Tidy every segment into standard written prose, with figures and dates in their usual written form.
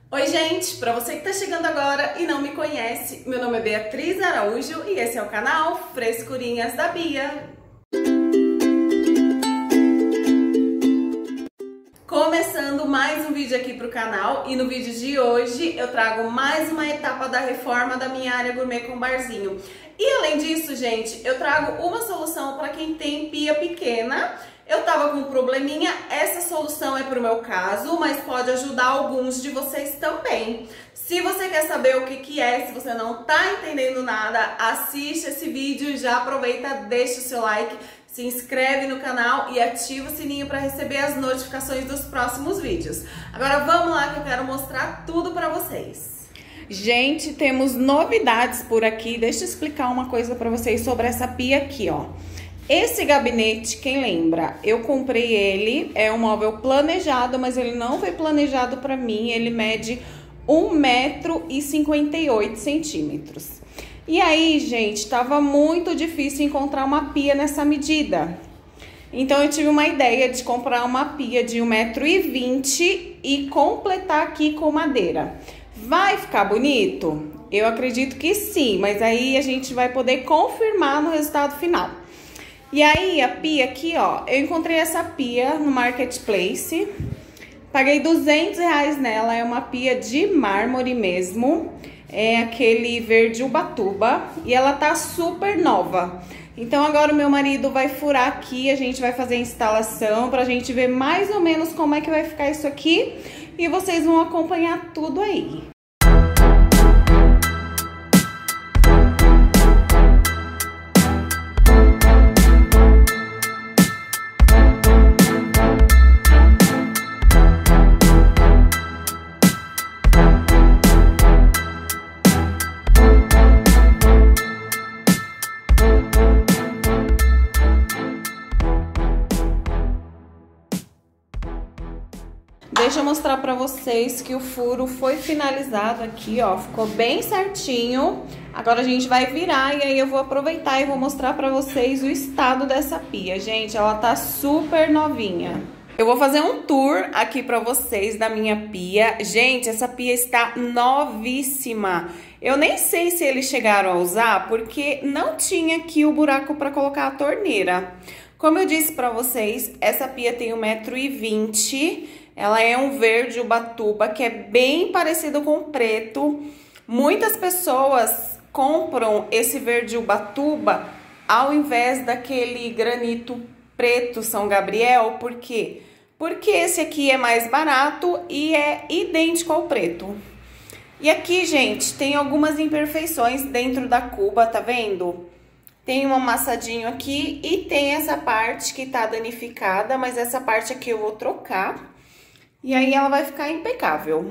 Oi, gente! Para você que está chegando agora e não me conhece, meu nome é Beatriz Araújo e esse é o canal Frescurinhas da Bia. Começando mais um vídeo aqui para o canal e no vídeo de hoje eu trago mais uma etapa da reforma da minha área gourmet com barzinho. E além disso, gente, eu trago uma solução para quem tem pia pequena. Eu tava com um probleminha, essa solução é pro meu caso, mas pode ajudar alguns de vocês também. Se você quer saber o que é, se você não tá entendendo nada, assiste esse vídeo, já aproveita, deixa o seu like, se inscreve no canal e ativa o sininho para receber as notificações dos próximos vídeos. Agora vamos lá que eu quero mostrar tudo para vocês. Gente, temos novidades por aqui. Deixa eu explicar uma coisa para vocês sobre essa pia aqui, ó. Esse gabinete, quem lembra, eu comprei ele, é um móvel planejado, mas ele não foi planejado para mim, ele mede 1,58 m. E aí, gente, tava muito difícil encontrar uma pia nessa medida. Então eu tive uma ideia de comprar uma pia de 1,20 m e completar aqui com madeira. Vai ficar bonito? Eu acredito que sim, mas aí a gente vai poder confirmar no resultado final. E aí, a pia aqui, ó, eu encontrei essa pia no Marketplace, paguei R$200 nela, é uma pia de mármore mesmo, é aquele verde Ubatuba, e ela tá super nova. Então agora o meu marido vai furar aqui, a gente vai fazer a instalação pra gente ver mais ou menos como é que vai ficar isso aqui, e vocês vão acompanhar tudo aí. Deixa eu mostrar pra vocês que o furo foi finalizado aqui, ó, ficou bem certinho. Agora a gente vai virar e aí eu vou aproveitar e vou mostrar pra vocês o estado dessa pia. Gente, ela tá super novinha. Eu vou fazer um tour aqui pra vocês da minha pia. Gente, essa pia está novíssima. Eu nem sei se eles chegaram a usar, porque não tinha aqui o buraco pra colocar a torneira. Como eu disse pra vocês, essa pia tem 1,20 m. Ela é um verde Ubatuba, que é bem parecido com o preto. Muitas pessoas compram esse verde Ubatuba ao invés daquele granito preto São Gabriel. Por quê? Porque esse aqui é mais barato e é idêntico ao preto. E aqui, gente, tem algumas imperfeições dentro da cuba, tá vendo? Tem um amassadinho aqui e tem essa parte que tá danificada, mas essa parte aqui eu vou trocar. E aí ela vai ficar impecável.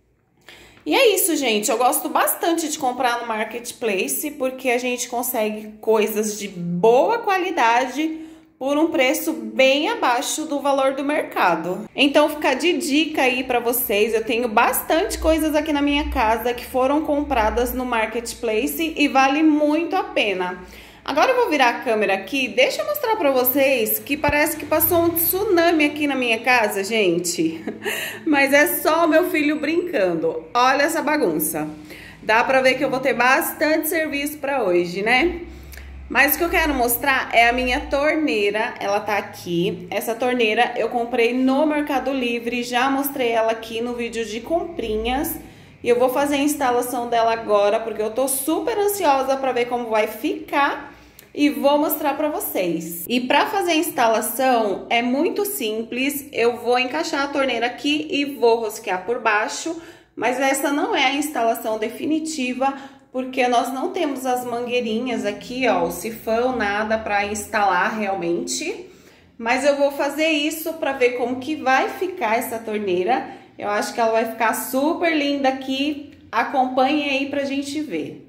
E é isso, gente. Eu gosto bastante de comprar no Marketplace, porque a gente consegue coisas de boa qualidade por um preço bem abaixo do valor do mercado. Então fica de dica aí pra vocês. Eu tenho bastante coisas aqui na minha casa que foram compradas no Marketplace e vale muito a pena. Agora eu vou virar a câmera aqui, deixa eu mostrar pra vocês que parece que passou um tsunami aqui na minha casa, gente. Mas é só o meu filho brincando. Olha essa bagunça. Dá pra ver que eu vou ter bastante serviço pra hoje, né? Mas o que eu quero mostrar é a minha torneira, ela tá aqui. Essa torneira eu comprei no Mercado Livre, já mostrei ela aqui no vídeo de comprinhas. E eu vou fazer a instalação dela agora, porque eu tô super ansiosa pra ver como vai ficar. E vou mostrar pra vocês. E pra fazer a instalação é muito simples. Eu vou encaixar a torneira aqui e vou rosquear por baixo. Mas essa não é a instalação definitiva, porque nós não temos as mangueirinhas aqui, ó, o sifão, nada pra instalar realmente. Mas eu vou fazer isso pra ver como que vai ficar essa torneira. Eu acho que ela vai ficar super linda aqui. Acompanhem aí pra gente ver.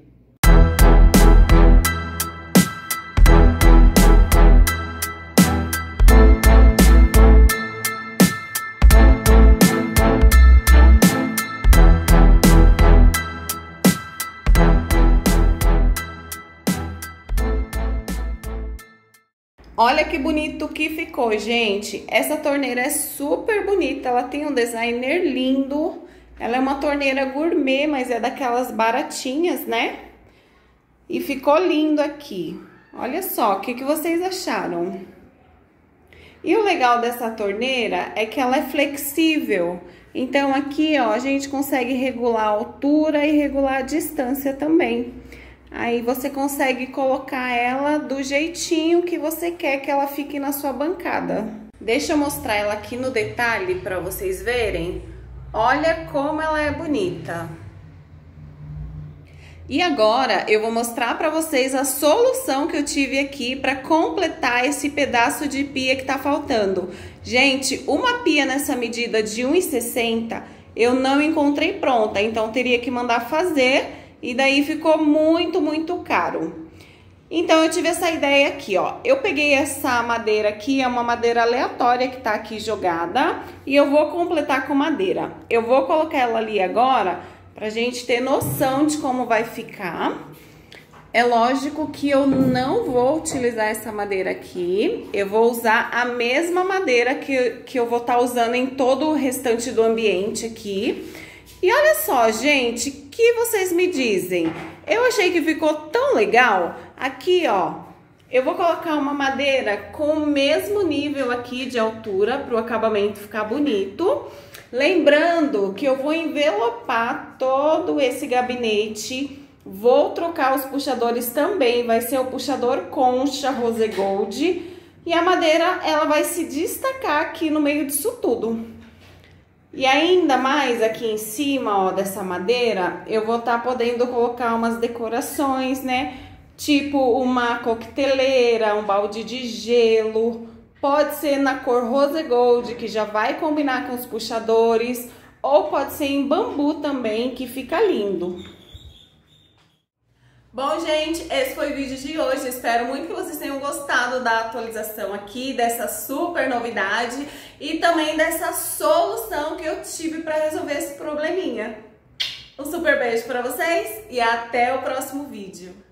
Olha que bonito que ficou, gente. Essa torneira é super bonita, ela tem um designer lindo. Ela é uma torneira gourmet, mas é daquelas baratinhas, né? E ficou lindo aqui. Olha só, o que vocês acharam? E o legal dessa torneira é que ela é flexível. Então aqui, ó, a gente consegue regular a altura e regular a distância também. Aí você consegue colocar ela do jeitinho que você quer que ela fique na sua bancada. Deixa eu mostrar ela aqui no detalhe para vocês verem. Olha como ela é bonita. E agora eu vou mostrar para vocês a solução que eu tive aqui para completar esse pedaço de pia que tá faltando. Gente, uma pia nessa medida de 1,60 eu não encontrei pronta, então teria que mandar fazer e daí ficou muito caro. Então eu tive essa ideia aqui, ó. Eu peguei essa madeira aqui, é uma madeira aleatória que tá aqui jogada e eu vou completar com madeira. Eu vou colocar ela ali agora pra gente ter noção de como vai ficar. É lógico que eu não vou utilizar essa madeira aqui. Eu vou usar a mesma madeira que eu vou estar usando em todo o restante do ambiente aqui. E olha só, gente, o que vocês me dizem? Eu achei que ficou tão legal. Aqui, ó, eu vou colocar uma madeira com o mesmo nível aqui de altura para o acabamento ficar bonito. Lembrando que eu vou envelopar todo esse gabinete, vou trocar os puxadores também, vai ser o puxador concha rose gold e a madeira ela vai se destacar aqui no meio disso tudo. E ainda mais aqui em cima, ó, dessa madeira, eu vou estar podendo colocar umas decorações, né? Tipo uma coqueteleira, um balde de gelo. Pode ser na cor rose gold, que já vai combinar com os puxadores, ou pode ser em bambu também, que fica lindo. Bom, gente, esse foi o vídeo de hoje. Espero muito que vocês tenham gostado da atualização aqui, dessa super novidade e também dessa solução que eu tive para resolver esse probleminha. Um super beijo para vocês e até o próximo vídeo.